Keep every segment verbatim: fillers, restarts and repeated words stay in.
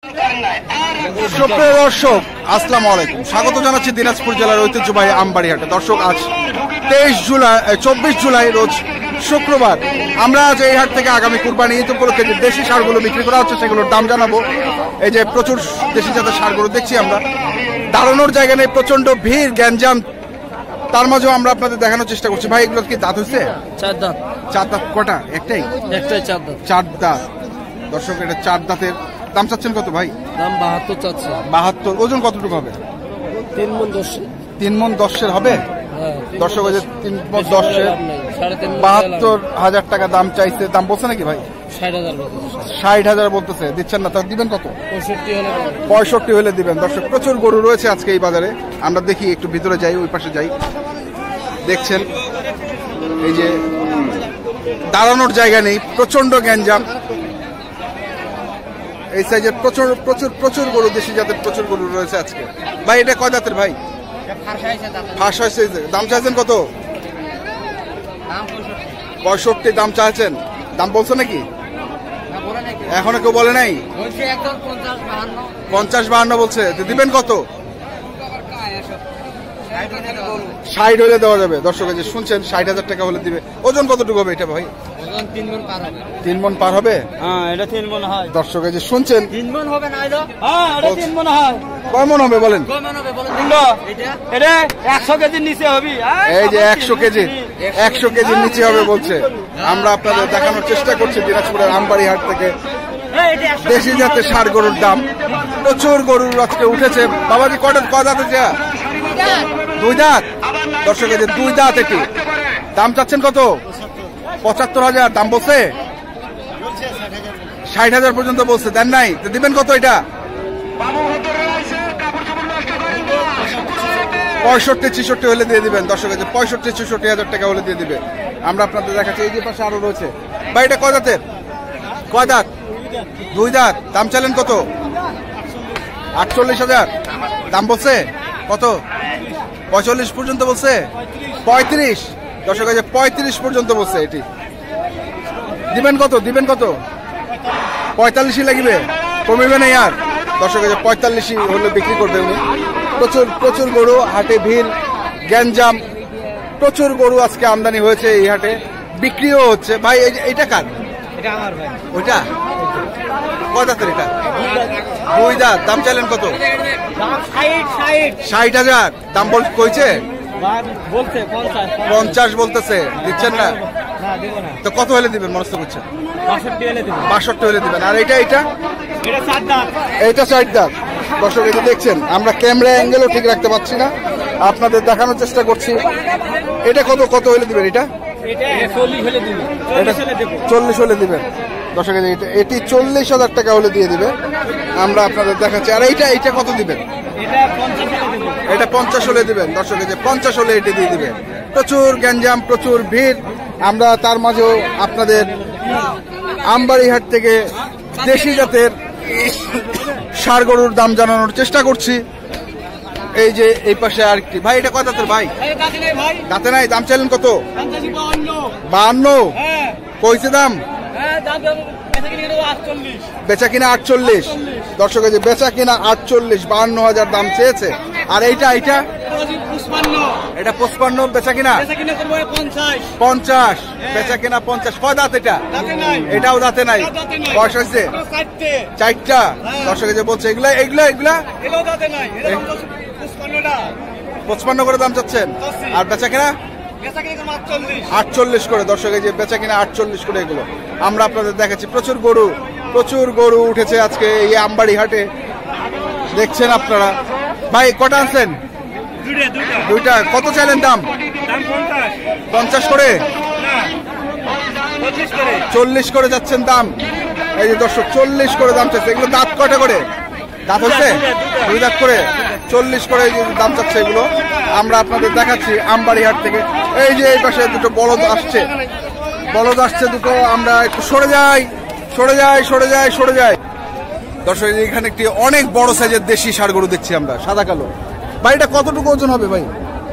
সুপ্রিয় দর্শক, আসসালামু আলাইকুম। স্বাগত জানাচ্ছি দিনাজপুর জেলার ঐতিহ্যবাহী আমবাড়ি হাটে। দর্শক, আজ তেইশ জুলাই চব্বিশ জুলাই রোজ শুক্রবার। আমরা আজ এই হাট থেকে আগামী কুরবানি ঈদ উপলক্ষে যে দেশি সারগুলো বিক্রি করা হচ্ছে সেগুলোর দাম জানাবো। এই যে প্রচুর দেশি জাতের সারগুলো দেখছি আমরা, দাঁড়ানোর জায়গা নেই, প্রচন্ড ভিড়, গ্যাঞ্জাম, তার মাঝেও আমরা আপনাদের দেখানোর চেষ্টা করছি। ভাই, এগুলো কি দাঁত হচ্ছে? চার দাঁত। চার দাঁত কটা? একটাই একটাই চার দাঁত। চার দাঁত। দর্শক, এটা চার দাঁতের। দাম চাচ্ছেন কত ভাই? দাম বাহাত্তর চাচ্ছে। বাহাত্তর। ওজন কতটুকু হবে? তিন মন দশ। তিন মন দশের হবে। দর্শক, ওই যে তিন মন দশের বাহাত্তর হাজার টাকা দাম চাইছে। দাম বলছে নাকি ভাই? ষাট হাজার ষাট হাজার বলতেছে। দিচ্ছেন না? তা দিবেন কত? পঁয়ষট্টি হলে পঁয়ষট্টি হলে দিবেন। দর্শক, প্রচুর গরু রয়েছে আজকে এই বাজারে। আমরা দেখি, একটু ভিতরে যাই, ওই পাশে যাই। দেখছেন এই যে দাঁড়ানোর জায়গা নেই, প্রচন্ড গ্যাঞ্জাম। এই সাইজের প্রচুর প্রচুর প্রচুর গরু, দেশি জাতের প্রচুর গরু রয়েছে আজকে। ভাই, এটা কয় দাঁতের ভাই? ফাঁস হয়েছে। দাম চাইছেন কত? পঁয়ষট্টি দাম চাইছেন। দাম বলছো নাকি? এখনো কেউ বলে নাই? পঞ্চাশ বাহান্ন বলছে। দিবেন কত? ষাট হলে দেওয়া যাবে। দর্শক, যে শুনছেন, ষাট হাজার টাকা হলে দিবে। ওজন কতটুকু হবে এটা ভাই? তিন মন পার হবে। দর্শক, যে শুনছেন, কয় মন হবে বলেন? একশো কেজির নিচে হবে। এই যে একশো কেজি একশো কেজির নিচে হবে বলছে। আমরা আপনাদের দেখানোর চেষ্টা করছি দিনাজপুরের আমবাড়ি হাট থেকে দেশি জাতের ষাড় গরুর দাম। প্রচুর গরুর আজকে উঠেছে। বাবাজি, কটা কয় দাঁত আছে? দুই দাঁত। দর্শক, যে দুই দাঁত। এটি দাম চাচ্ছেন কত? পঁচাত্তর হাজার দাম বলছে। ষাট হাজার পর্যন্ত বলছে। দেন নাই? দিবেন কত এটা? পঁয়ষট্টি ছেষট্টি হলে দিয়ে দিবেন। দর্শক, যে পঁয়ষট্টি ছেষট্টি হাজার টাকা হলে দিয়ে দিবে। আমরা আপনাদের দেখাচ্ছি। এই যে পাশে আরো রয়েছে। ভাই, এটা কয় দাঁতের? কয় দাঁত? দুই দাঁত। দাম চাইলেন কত? আটচল্লিশ হাজার দাম বলছে। কত? পঁয়তাল্লিশ পর্যন্ত বলছে। পঁয়ত্রিশ। দর্শক, যে পঁয়ত্রিশ পর্যন্ত বলছে। এটি দিবেন কত? দিবেন কত? পঁয়তাল্লিশই লাগবে, কমিবে না আর। দর্শক, যে পঁয়তাল্লিশই হলে বিক্রি করবে উনি। প্রচুর প্রচুর গরু হাটে, ভিড়, গ্যাঞ্জাম, প্রচুর গরু আজকে আমদানি হয়েছে এই হাটে, বিক্রিও হচ্ছে। ভাই, এইটা কার? ওইটা কয় দাঁতের? এটা দুই দাঁত। দাম চাইলেন কত? ষাট হাজার দাম বল কইছে। পঞ্চাশ বলতেছে। দিচ্ছেন না? তো কত হলে দিবেন মনস্থ করছেন? বাষট্টি হলে দিবেন। আর এটা এটা এইটা চার দাঁত। দর্শক, এটা দেখছেন, আমরা ক্যামেরা অ্যাঙ্গেলও ঠিক রাখতে পারছি না, আপনাদের দেখানোর চেষ্টা করছি। এটা কত কত হলে দিবেন? এটা চল্লিশ হলে দিবেন। দর্শক, এটি চল্লিশ হাজার টাকা হলে দিয়ে দিবে। আমরা আপনাদের দেখাচ্ছি। আর এইটা এইটা কত দিবেন? এটা পঞ্চাশ হলে দিবেন। দর্শক, যে পঞ্চাশ হলে এটি দিয়ে দিবে। প্রচুর গ্যাঞ্জাম, প্রচুর ভিড়। আমরা তার মাঝেও আপনাদের আমবাড়ি হাট থেকে দেশি জাতের ষাড় গরুর দাম জানানোর চেষ্টা করছি। এই যে এই পাশে আরেকটি। ভাই, এটা কয় দাঁতের ভাই? দাঁতে নাই। দাম চাইলেন কত? বাহান্ন। কইছে দাম? বেচা কিনা আটচল্লিশ। দর্শক, যে বেচা কিনা আটচল্লিশ, বাহান্ন হাজার দাম চেয়েছে। আর এইটা এইটা এটা পঁচপান্ন, বেচা কিনা পঞ্চাশ, বেচা কিনা পঞ্চাশ। কয় দাঁত এটা? এটাও দাঁতে নাই। বয়স হয়েছে চারটা। দর্শক, যে বলছে এগুলা এগুলা এগুলা পঁচপান্ন করে দাম চাচ্ছেন। আর বেচা কিনা আটচল্লিশ করে। দর্শক, যে বেচা কিনা আটচল্লিশ করে। এগুলো আমরা আপনাদের দেখাচ্ছি। প্রচুর গরু প্রচুর গরু উঠেছে আজকে এই আমবাড়ি হাটে, দেখছেন আপনারা। ভাই, কটা আনছেন? দুইটা। কত চাইলেন দাম? পঞ্চাশ করে, চল্লিশ করে যাচ্ছেন দাম। এই যে দর্শক, চল্লিশ করে দাম চাচ্ছে। এগুলো দাঁত কয়টা করে? দাঁত হচ্ছে দুই দাঁত করে। চল্লিশ করে দাম চাচ্ছে এগুলো। আমরা আপনাদের দেখাচ্ছি আমবাড়ি হাট থেকে। এই যে এই পাশে দুটো বলদ আসছে, বলদ আসছে দুটো। আমরা একটু সরে যাই সরে যাই সরে যাই সরে যাই দর্শক, এখানে একটি অনেক বড় সাইজের দেশি ষাড় গরু দেখছি আমরা, সাদা কালো। ভাই, এটা কতটুকু ওজন হবে ভাই?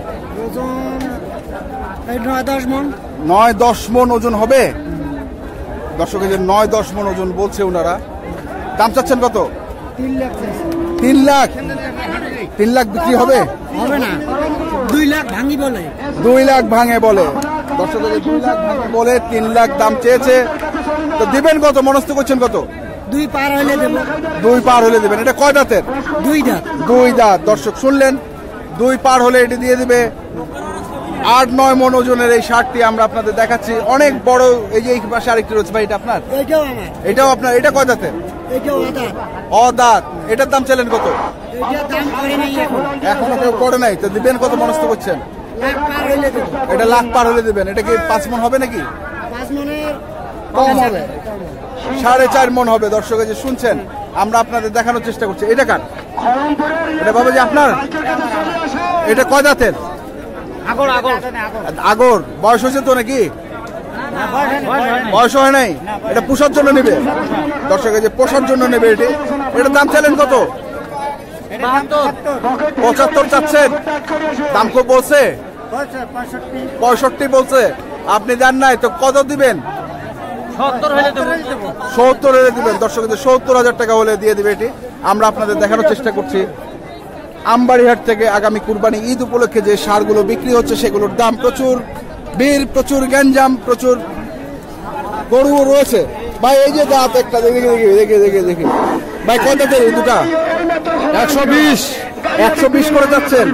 নয় দশ মন। নয় দশ মন ওজন হবে। দর্শক, যে নয় দশ মন ওজন বলছে ওনারা। দাম চাচ্ছেন কত? তিন লাখ চাইছে। তিন লাখ তিন লাখ বিক্রি হবে? হবে না, দুই লাখ ভাঙি বলে। দুই লাখ ভাঙে বলে দর্শক, দুই লাখ ভাঙে বলে তিন লাখ দাম চেয়েছে। তো দিবেন কত, মনস্থ করছেন কত? দুই পার হইলে দেবো। দুই পার হলে দিবেন। এটা কয় দাঁতের? দুই দাঁত। দুই দাঁত। দর্শক শুনলেন, দুই পার হলে এটি দিয়ে দিবে। আট নয় মন ওজনের এই ষাটটি আমরা আপনাদের দেখাচ্ছি, অনেক বড়। এই যে এই পাশে আরেকটি রয়েছে ভাই, এটা আপনার? এটাও আমার। এটাও আপনার? এটা কয় দাঁতের? এটাও দাঁত। অদাঁত। এটার দাম চাইলেন কত? এটা দাম করে নাই এখন। এখনো কেউ করে নাই। তো দিবেন কত মনস্থ করছেন? লাখ পার হইলে দেবো। এটা লাখ পার হলে দিবেন। এটা কি পাঁচ মন হবে নাকি? পাঁচ মনের কম হবে, সাড়ে চার মন হবে। দর্শক যে শুনছেন, আমরা আপনাদের দেখানোর চেষ্টা করছি। এটা কার? এটা বাবাজি আপনার? এটা কয় দাঁতের? আগর আগর আগর। বয়স হয়েছে তো নাকি? বয়স হয় নাই। এটা পোষার জন্য নেবে দর্শক, যে পোষার জন্য নেবে এটি। এটার দাম চাইলেন কত? পঁচাত্তর চাচ্ছেন। দাম খুব বলছে? পঁয়ষট্টি বলছে। আপনি জান নাই তো কত দিবেন? সত্তর হলে দিবেন দর্শক, সত্তর হাজার টাকা হলে দিয়ে দিবে এটি। আমরা আপনাদের দেখানোর চেষ্টা করছি আমবাড়িহাট থেকে আগামী কুরবানি ঈদ উপলক্ষে যে সারগুলো বিক্রি হচ্ছে সেগুলোর দাম প্রচুর বীর, প্রচুর গ্যাঞ্জাম, প্রচুর গরু রয়েছে। ভাই এই যে দাঁত একটা দেখে দেখে দেখে দেখে দেখে ভাই কত দাঁতের এই দুটা? একশো বিশ। একশো বিশ করে যাচ্ছেন?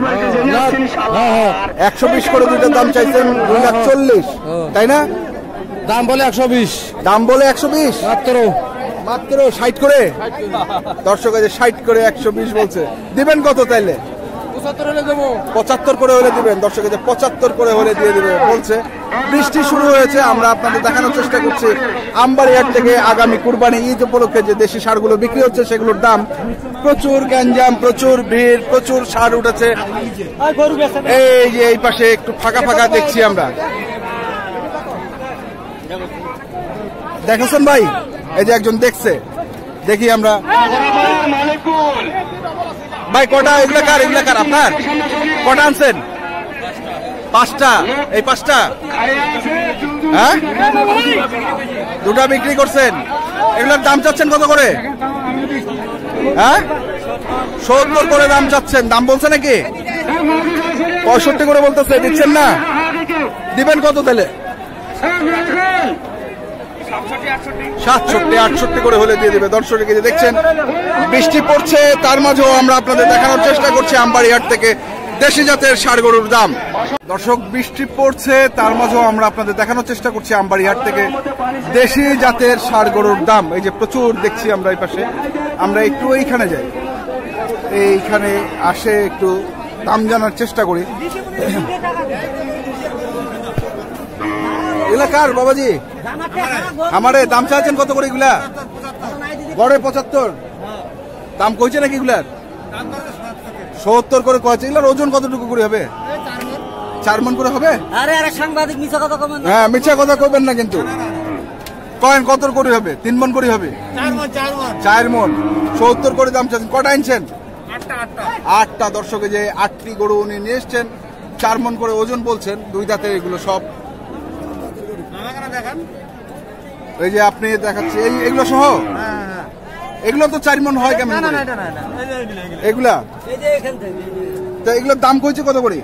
একশো বিশ করে দুইটার দাম চাইছেন দুই লাখ চল্লিশ, তাই না? দাম বলে একশো বিশ। দাম বলে একশো বিশ মাত্র মাত্র ষাট করে দর্শক আছে, ষাট করে একশো বিশ বলছে। দিবেন কত তাইলে? পঁচাত্তর করে হলে দিবেন দর্শক, পঁচাত্তর করে হলে দিয়ে দিবে বলছে। বৃষ্টি শুরু হয়েছে, আমরা আপনাদের দেখানোর চেষ্টা করছি আমবাড়িহাট থেকে আগামী কুরবানি ঈদ উপলক্ষে যে দেশি সারগুলো বিক্রি হচ্ছে সেগুলোর দাম প্রচুর গ্যাঞ্জাম, প্রচুর ভিড়, প্রচুর সার উঠেছে। এই যে এই পাশে একটু ফাঁকা ফাঁকা দেখছি আমরা, দেখেছেন ভাই? এই যে একজন দেখছে, দেখি আমরা। ভাই কটা? এগুলা কার? এগুলা কার? আপনার? কটা আনছেন? পাঁচটা। এই পাঁচটা? হ্যাঁ, দুটা বিক্রি করছেন। এগুলোর দাম চাচ্ছেন কত করে? হ্যাঁ, সত্তর করে দাম চাচ্ছেন। দাম বলছে নাকি? পঁয়ষট্টি করে বলতেছে। দিচ্ছেন না? দিবেন কত তাহলে? সাতষট্টি আটষট্টি করে হলে দিয়ে দিবে দর্শক। দেখছেন বৃষ্টি পড়ছে, তার মাঝেও আমরা আপনাদের দেখানোর চেষ্টা করছি আমবাড়িহাট থেকে দেশি জাতের ষাড় গরুর দাম। দর্শক বৃষ্টি পড়ছে, তার মাঝেও আমরা আপনাদের দেখানোর চেষ্টা করছি আমবাড়িহাট থেকে দেশি জাতের ষাড় গরুর দাম। এই যে প্রচুর দেখছি আমরা এই পাশে। আমরা একটু এইখানে যাই, এইখানে আসে একটু দাম জানার চেষ্টা করি। এলাকার বাবাজি আমারে দাম চাইছেন কত করে এগুলা? গড়ে পঁচাত্তর দাম কইছে নাকি এগুলার? সত্তর করে কয়েছে। এগুলার ওজন কতটুকু করে হবে? চার মন করে হবে? হ্যাঁ, মিথ্যা কথা কইবেন না কিন্তু। কয়েন কত করে হবে? তিন মন করে হবে? চার মন। সত্তর করে দাম চাচ্ছেন। কটা আনছেন? আটটা দর্শকে, যে আটটি গরু উনি নিয়ে এসছেন, চার মন করে ওজন বলছেন। দুই দাঁতের এগুলো সব। এই যে আপনি দেখাচ্ছি এগুলো সহ, এগুলো তো চার মন হয় কেমন? এগুলা তো এগুলোর দাম কইছে কত করে?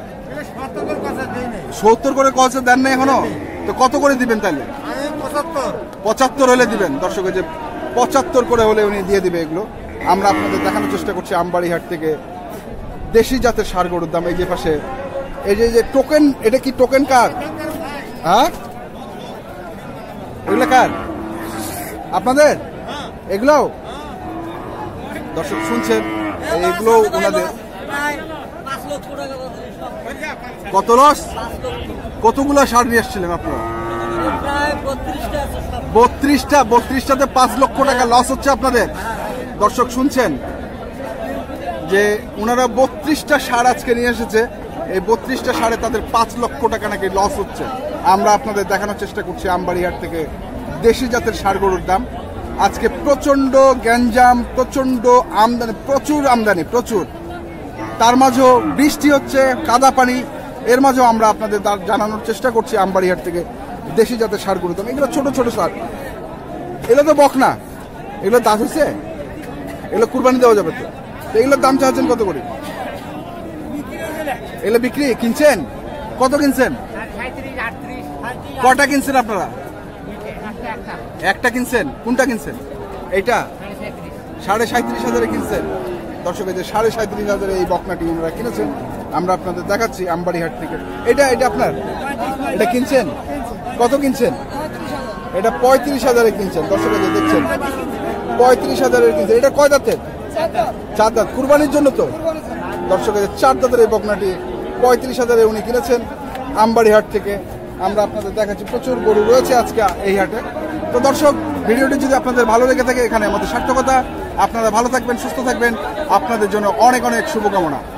সত্তর করে কয়েছে, দেন না এখনো? তো কত করে দিবেন তাহলে? পঁচাত্তর হলে দিবেন দর্শক, যে পঁচাত্তর করে হলে উনি দিয়ে দিবে এগুলো। আমরা আপনাদের দেখানোর চেষ্টা করছি আমবাড়িহাট থেকে দেশি জাতের ষাড় গরুর দাম। এই যে পাশে এই যে টোকেন, এটা কি টোকেন কার? হ্যাঁ, এগুলো কার? আপনাদের? এগুলো দর্শক শুনছেন, এগুলো ওনাদের। কত লস? কতগুলো সার নিয়ে এসেছিলেন আপনারা? বত্রিশটা। বত্রিশটাতে পাঁচ লক্ষ টাকা লস হচ্ছে আপনাদের। দর্শক শুনছেন যে ওনারা বত্রিশটা সার আজকে নিয়ে এসেছে। এই বত্রিশটা সারে তাদের পাঁচ লক্ষ টাকা নাকি লস হচ্ছে। আমরা আপনাদের দেখানোর চেষ্টা করছি আমবাড়িহাট থেকে দেশি জাতের ষাড় গরুর দাম। আজকে প্রচন্ড গ্যাঞ্জাম, প্রচন্ড আমদানি, প্রচুর আমদানি, প্রচুর। তার মাঝেও বৃষ্টি হচ্ছে, কাদা পানি, এর মাঝেও আমরা আপনাদের জানানোর চেষ্টা করছি আমবাড়িহাট থেকে দেশি জাতের ষাড় গরুর দাম। এগুলো ছোট ছোট সার, এগুলো তো বকনা। এগুলো দাঁত হচ্ছে? এগুলো কুরবানি দেওয়া যাবে তো? তো এগুলোর দাম চাচ্ছেন কত করে? এগুলো বিক্রি কিনছেন? কত কিনছেন? কটা কিনছেন আপনারা? একটা কিনছেন? কোনটা কিনছেন? এইটা সাড়ে সাঁত্রিশ হাজারে কিনছেন। দর্শক এই যে সাড়ে সাঁত্রিশ হাজারে এই বকনাটি ওনারা কিনেছেন, আমরা আপনাদের দেখাচ্ছি আমবাড়িহাট থেকে। এটা এটা আপনার, এটা কিনছেন? কত কিনছেন? এটা পঁয়ত্রিশ হাজারে কিনছেন। দর্শক এই যে দেখছেন পঁয়ত্রিশ হাজারের কিনছেন। এটা কয় দাঁতের? চার দাঁত। কুরবানির জন্য তো? দর্শক এই যে চার দাঁতের এই বকনাটি পঁয়ত্রিশ হাজারে উনি কিনেছেন আমবাড়িহাট থেকে। আমরা আপনাদের দেখাচ্ছি প্রচুর গরু রয়েছে আজকে এই হাটে। তো দর্শক ভিডিওটি যদি আপনাদের ভালো লেগে থাকে, এখানে আমাদের সার্থকতা। আপনারা ভালো থাকবেন, সুস্থ থাকবেন, আপনাদের জন্য অনেক অনেক শুভকামনা।